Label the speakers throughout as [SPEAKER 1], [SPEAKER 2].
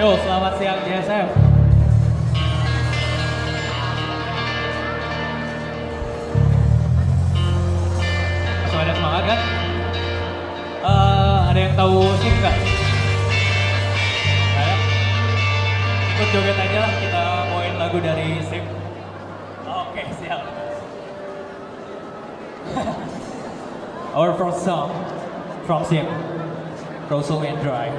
[SPEAKER 1] Yo, selamat siang JSM. Masih ada semangat kan? Ada yang tahu SIM nggak? Ada? Ikut joget aja lah, kita bawain lagu dari SIM. Oke, siap. Our first song from SIM, Frozen and Dry.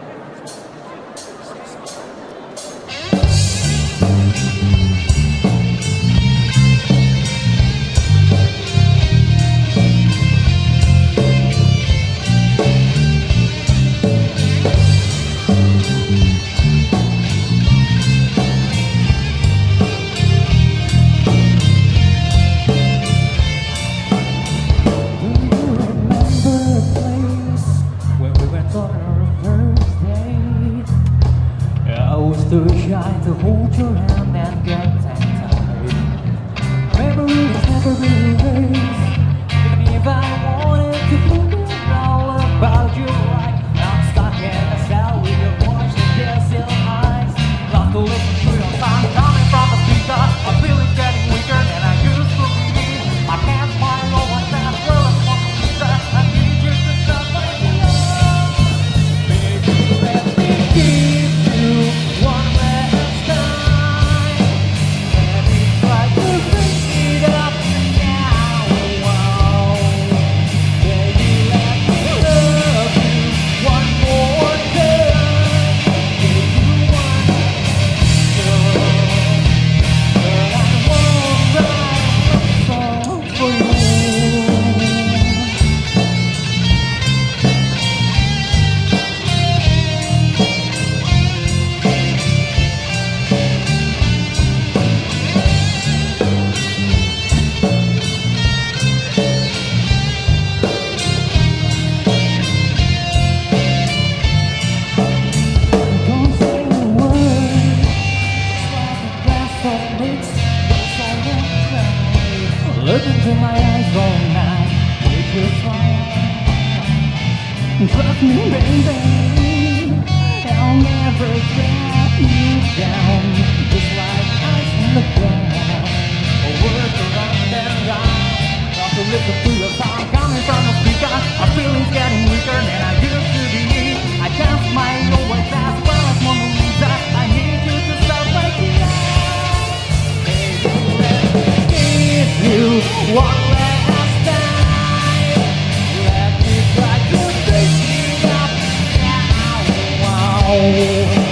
[SPEAKER 2] Too shy to hold your hand and get that tight. Memories never erase. Even if I wanted to forget all about you, like I'm stuck in a cell with your voice and tears in eyes. Love to listen to your song coming from the speaker. My feelings getting weaker than I used to be. I can't find no one as well as one Lisa. I need you to stop my love. Baby, let me give you one last time. Let me try to bring it up now. Baby, let me love you one more time. If you want to, but I won't write a song for you. Don't say a word. It's like a glass of mix. Yes, I won't cry. Look into my eyes all night with your smile. Trust me, baby, I'll never let you down. Just like ice in the glass, a word to round and round. Got to listen to your song coming from the speaker. My feelings getting weaker than I used to be. I can't smile always as well as Mona Lisa. I need you to stop waking up. Baby, let me kiss you one last time. Let me try to break it up now.